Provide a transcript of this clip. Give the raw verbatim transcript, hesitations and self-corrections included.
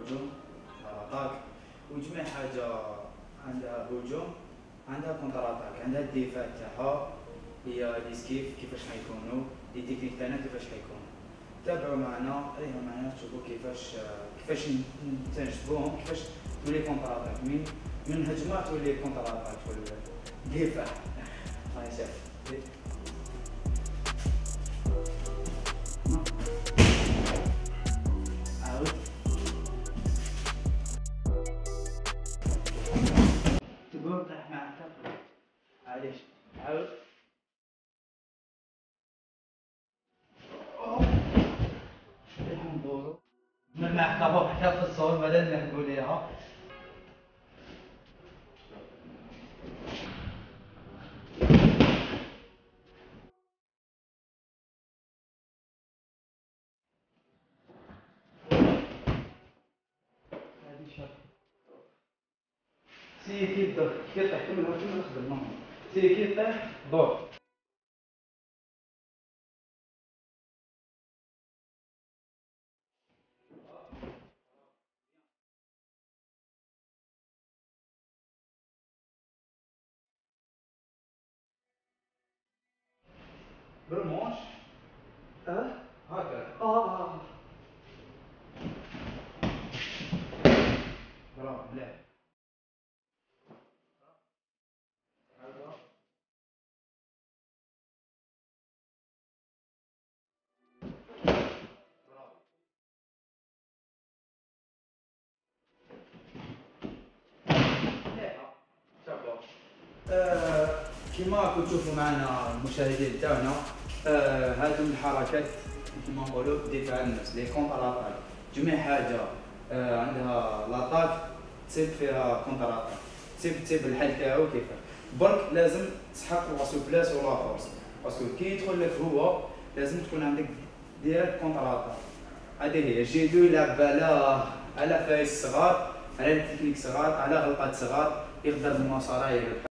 هجوم اتاك، وجميع حاجه عندها هجوم عندها كونتر اتاك، عندها الدفاع تاعها هي ليسكيف كيفاش حيكونوا لي تكنيك تاعنا كيفاش حيكونوا. تابعوا معنا ايوا معنا تشوفوا كيفاش كيفاش نتنجبوهم، كيفاش تولي كونتر اتاك من من هجمه تولي كونتر اتاك تولي دفاع. هاي شوف عاود تقول طيح معك علاش عاود ندورو من معقبة حتى في الصور بدل نحكوا ليها. سي كي تدور كي طيح كمل كمل خدم نورمال. سي كي طيح دور. بالمونش اه هكا اه اه برافو مليح. آه كما كنتوا تشوفوا معنا المشاهدين تاعنا، آه هذو الحركات كما نقولوا دفاع النفس لي كونتر اتاك. جميع حاجه آه عندها لاطاك تصيب فيها كونتر اتاك، تصيب تصيب الحل تاعو كيفاه. برك لازم تسحق لا سوبلاس ولا فورس، باسكو كي يدخل لك هو لازم تكون عندك ديريكت كونتر اتاك. هذه هي جيدو يلعب على على فايس صغار، على تكنيك صغار، على غلطات صغار، يقدر بمسارة يربح.